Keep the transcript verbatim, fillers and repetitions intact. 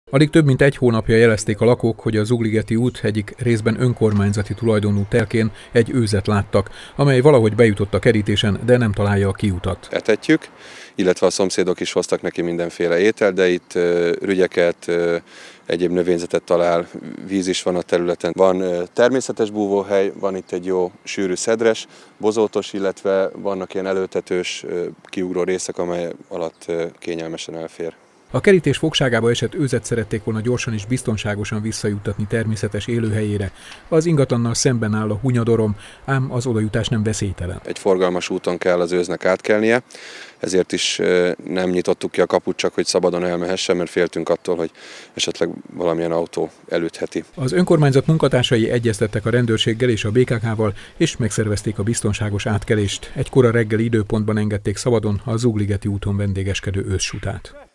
Alig több mint egy hónapja jelezték a lakók, hogy a Zugligeti út egyik részben önkormányzati tulajdonú telkén egy őzet láttak, amely valahogy bejutott a kerítésen, de nem találja a kiutat. Etetjük, illetve a szomszédok is hoztak neki mindenféle étel, de itt rügyeket, egyéb növényzetet talál, víz is van a területen. Van természetes búvóhely, van itt egy jó sűrű szedres, bozótos, illetve vannak ilyen előtetős, kiugró részek, amely alatt kényelmesen elfér. A kerítés fogságába esett őzet szerették volna gyorsan és biztonságosan visszajuttatni természetes élőhelyére. Az ingatlannal szemben áll a Hunyadorom, ám az odajutás nem veszélytelen. Egy forgalmas úton kell az őznek átkelnie, ezért is nem nyitottuk ki a kaput, csak hogy szabadon elmehessen, mert féltünk attól, hogy esetleg valamilyen autó elütheti. Az önkormányzat munkatársai egyeztettek a rendőrséggel és a bé ká ká-val, és megszervezték a biztonságos átkelést. Egy kora reggeli időpontban engedték szabadon a Zugligeti úton vendégeskedő őssutát.